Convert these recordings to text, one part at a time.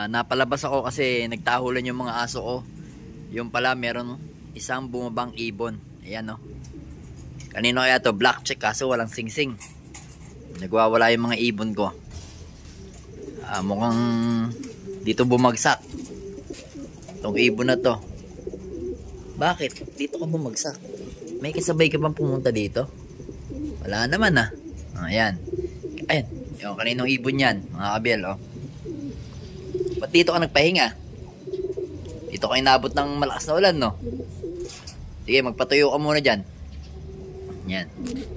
Napalabas ako kasi nagtahulan yung mga aso ko. Yung pala meron isang bumabang ibon. Ayan o. Kanino kaya to? Black check kaso walang singsing. Nagwawala yung mga ibon ko. Mukhang dito bumagsak itong ibon na to. Bakit? Dito ka bumagsak? May kasabay ka bang pumunta dito? Wala naman ah. Ayan. Ayan. Yung kaninong ibon yan mga kabel oh. Ba't dito ka nagpahinga? Dito ka inabot ng malakas na ulan, no? Sige, magpatuyo ka muna dyan. Yan.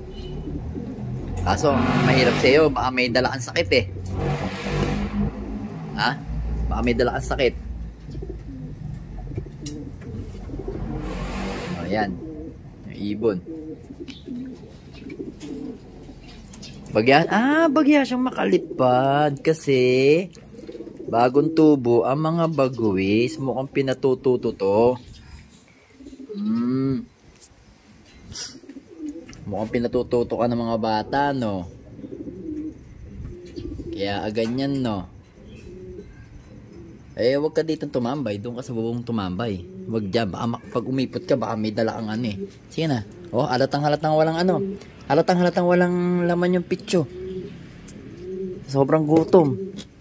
Kaso, mahirap sa'yo. Baka may dala kang sakit eh. Ha? Baka may dala kang sakit. O, yan. Yung ibon. Bagya? Bagya siyang makalipad. Kasi bagong tubo ang mga baguis. Mukhang pinatututo to. Mukhang pinatututo ka ng mga bata, no? Kaya ganyan, no? Eh, wag ka dito tumambay. Doon ka sa bubong tumambay. Wag dyan. Baka pag umipot ka, baka may dala kang ano eh. Sige na. Oh, halatang walang ano. Halatang walang laman yung pitso. Sobrang gutom.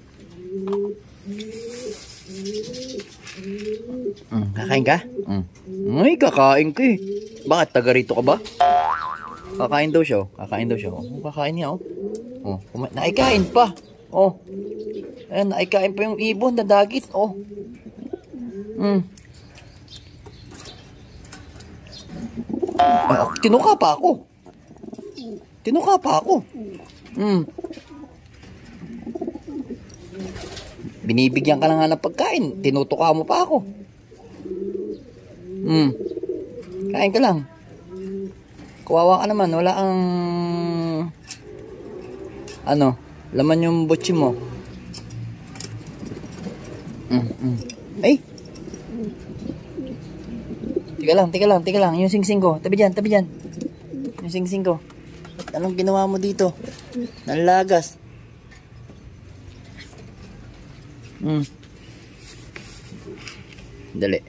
Kakain ka? Ay, kakain ka eh. Bakit? Taga rito ka ba? Kakain daw siya. Kakain daw siya. Kakain niya oh. Naikain pa. Oh. Ayan, naikain pa yung ibon na dagit. Oh. Tinuka pa ako. Binibigyan ka na nga ng pagkain. Tinutuka mo pa ako. Kain ka lang. Kawawa ka naman. Wala kang laman yung butsi mo. Ay! Tika lang. Yung singsing ko. Tabi dyan. Yung singsing ko. Anong ginawa mo dito? Nalagas. Dali.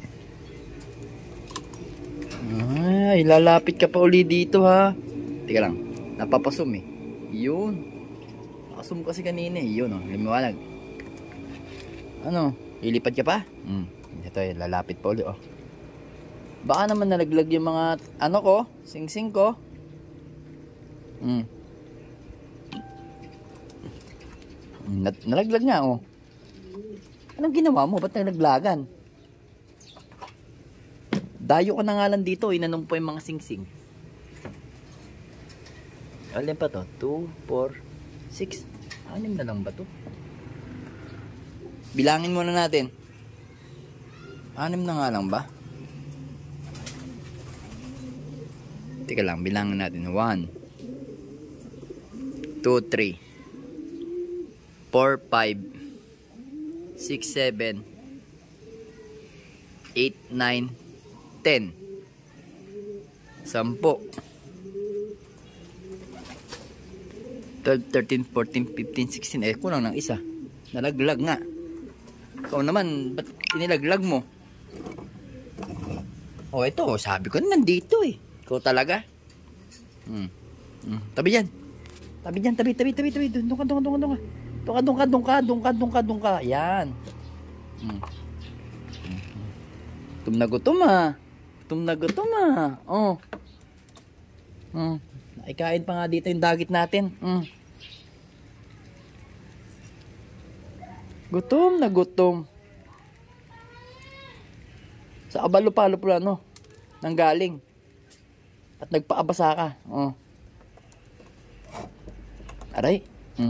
Ay, lalapit ka pa uli dito ha. Tika lang. Napapasum eh. Yun. Nakasum kasi kanina eh. Yun oh. Limawalag. Ano? Lilipad ka pa? Ito eh. Lalapit pa uli oh. Baka naman nalaglag yung mga ano ko. Sing-sing ko. Nalaglag nga oh. Anong ginawa mo? Ba't nalaglagan? Dayo ko na nga lang dito. Inanong po yung mga sing-sing. Alin pa to? 2, 4, 6. 6 na lang ba to? Bilangin muna natin. 6 na nga lang ba? Teka lang, bilangin natin. 1, 2, 3, 4, 5, 6, 7, 8, 9, 10. 10. 12, 13, 14, 15, 16. Kulang ng isa. Nalaglag nga. Ikaw naman, ba't inilaglag mo? Ito. Sabi ko nandito eh. Ikaw talaga. Tabi dyan. Tabi. Doon ka. Yan. Gutom na gutom ah. Oh. Naikain pa nga dito yung dagit natin. Gutom na gutom. Sa abalo-palo pala no. Nanggaling. At nagpaabasa ka. Oh. Aray.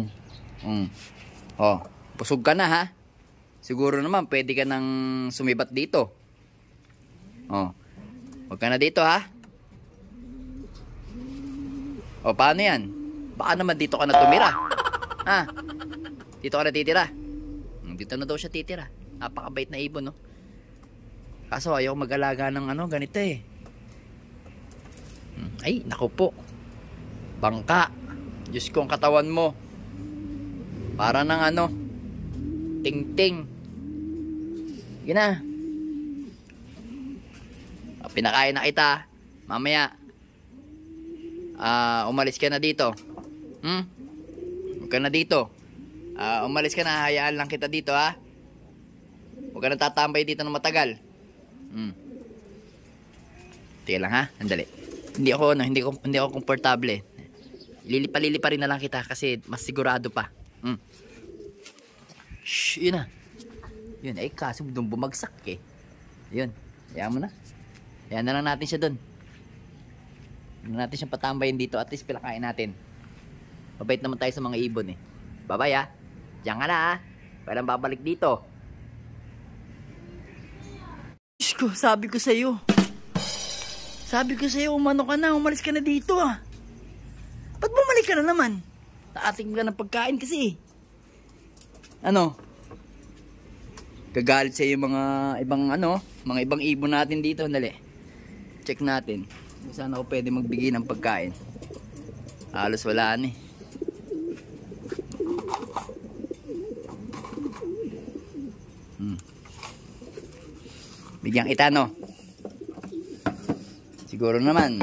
Oh, busog ka na ha. Siguro naman pwede ka nang sumibat dito. Oh. Huwag ka na dito ha. O paano yan? Baka naman dito ka na tumira. Ha? Dito ka na titira. Dito na daw siya titira. Napakabait na ibon no. Kaso ayaw mag-alaga ng ganito eh. Ay, naku po. Bangka. Diyos ko ang katawan mo. Para ng ting-ting. Sige na. Pinakain na kita. Mamaya, umalis ka na dito. Huwag ka na dito. Umalis ka na, hayaan lang kita dito, ha. Huwag ka na tatambay dito ng matagal. Tingnan lang, ha. Andali. Hindi ako komportable. Lilipa rin na lang kita kasi mas sigurado pa. Shh, yun na. Yun, kaso doon bumagsak eh. Yun, hayaan mo na. Hayaan na lang natin siya doon. Hindi natin siyang patambayin dito. At least pilakain natin. Mabait naman tayo sa mga ibon eh. Bye-bye, ha. Diyan ka na, ha. Walang babalik dito. Diyos ko, sabi ko sa'yo. Umano ka na. Umalis ka na dito, ha. Ba't bumalik ka na naman? Naating ka ng pagkain kasi. Ano? Gagalit sa'yo mga ibang ibon natin dito. Dali. Check natin. Saan ako pwede magbigay ng pagkain? Halos wala na eh. Bigyan kita, no? Siguro naman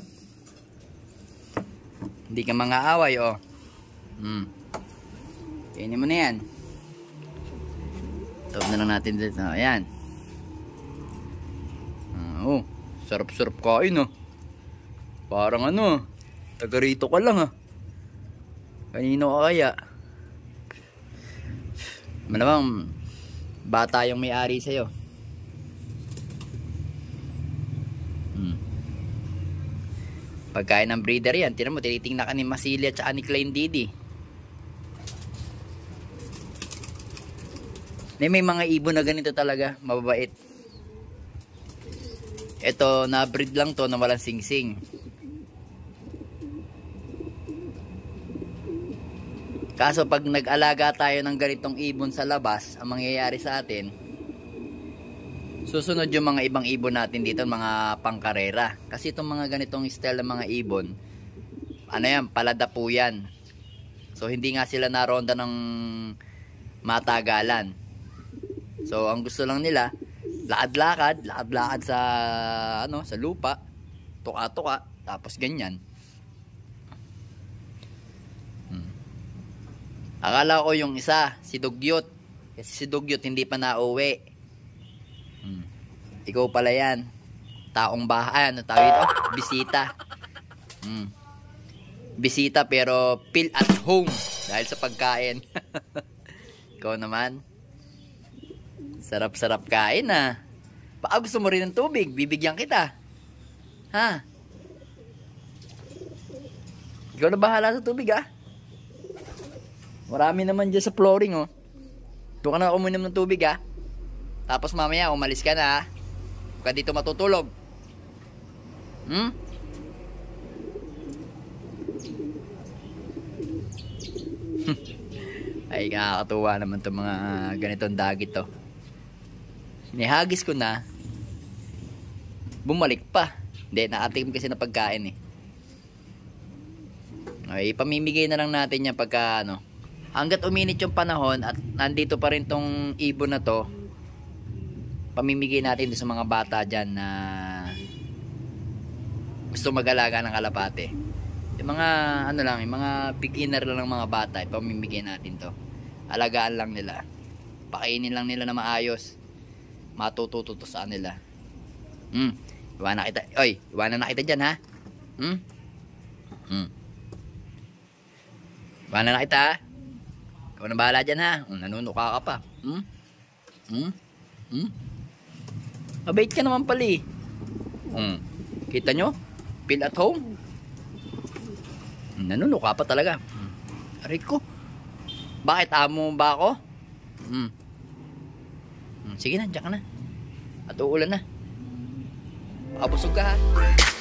hindi ka mga away, oh. Kainin mo na yan. Tawag na lang natin dito. Ayan. Oh, sarap-sarap kain, oh. Parang ano, taga rito ka lang, ah. Kanino ka kaya? Malamang bata yung may-ari sa'yo. Pagkain ng breeder yan. Tinan mo, tinitingnan ka ni Masilia at ni Klein Didi. May mga ibon na ganito talaga, mababait. Ito, na-breed lang to na walang singsing. Kaso pag nag-alaga tayo ng ganitong ibon sa labas, ang mangyayari sa atin, susunod yung mga ibang ibon natin dito, mga pangkarera. Kasi itong mga ganitong style ng mga ibon, ano yan, palada po yan. So hindi nga sila naronda ng matagalan. So ang gusto lang nila, lakad-lakad sa sa lupa, tuka-tuka, tapos ganyan. Akala ko yung isa, si Dugyot. Kasi si Dugyot hindi pa nauwi. Ikaw pala yan. Taong bahay. Ano tawag ito? Bisita. Bisita pero feel at home. Dahil sa pagkain. Ikaw naman. Sarap-sarap kain, ha. Baka gusto mo rin ng tubig. Bibigyan kita. Ha? Ikaw na bahala sa tubig, ha. Marami naman dyan sa flooring, oh. Doon ka na uminom ng tubig, ha. Tapos mamaya umalis ka na, ha. Huwag ka dito matutulog. Ay, nakakatuwa naman itong mga ganitong dagit, to. Nihagis ko na. Bumalik pa. Hindi, nakatikim kasi na pagkain, eh. Okay, pamimigay na lang natin yan pagka, hanggat uminit yung panahon at nandito pa rin tong ibon na to, pamimigay natin sa mga bata dyan na gusto mag-alaga ng kalapate. Yung mga yung mga beginner lang ng mga bata, pamimigay natin to. Alagaan lang nila. Pakainin lang nila na maayos. Matututo to sa nila. Iwanan na kita. Oy, iwanan na kita dyan, ha? Iwanan na kita, ha? Ikaw na bahala dyan, ha? Nanunuka ka pa. Mabait ka naman pala, eh. Kita nyo? Feel at home? Nanunuka pa talaga. Aray ko. Bakit amo ba ako? Sige na, dyan ka na. At uulan na. Abusog ka, ha?